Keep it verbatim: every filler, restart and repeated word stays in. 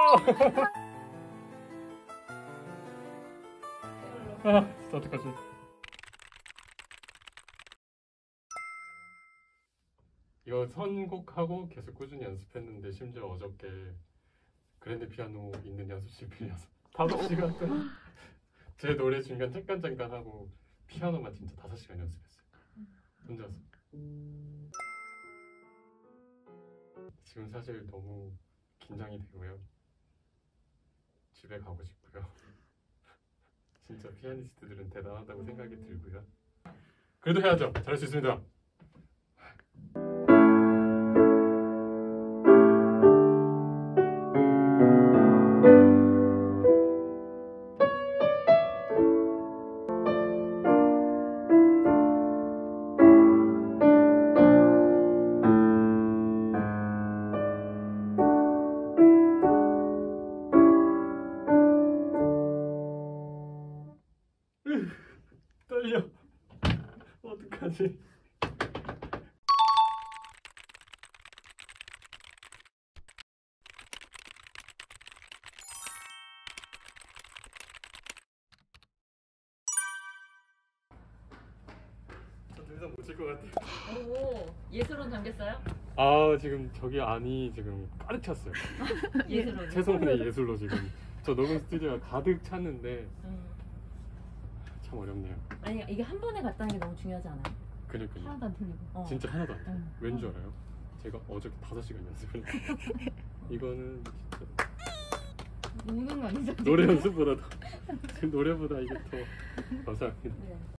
아, 진짜 어떡하지? 이거 선곡하고 계속 꾸준히 연습했는데 심지어 어저께 그랜드 피아노 있는 연습실 빌려서 다섯 시간 동안 제 노래 중간 잠깐 잠깐 하고 피아노만 진짜 다섯 시간 연습했어요. 혼자서. 지금 사실 너무 긴장이 되고요. 집에 가고 싶고요. 진짜 피아니스트들은 대단하다고 생각이 들고요. 그래도 해야죠. 잘할 수 있습니다. 떨려. 어떡하지? 저 더 이상 못 칠 것 같아요. 오, 예술원 잠겼어요? 아, 지금 저기 안이 지금 가득 찼어요. 예술원. 최소한의 예술로 지금 저 녹음 스튜디오가 가득 찼는데 음. 참 어렵네요. 아니 이게 한 번에 갔다는 게 너무 중요하지 않아요? 그러니까요. 하나도 안 틀리고. 어. 진짜 하나도 안 돼요. 응. 왠 줄 알아요? 제가 어저께 다섯 시간 연습을 했어요. 이거는 진짜 우는 거 아니죠? 노래 연습보다 더 노래보다 이게 더 감사합니다. 네.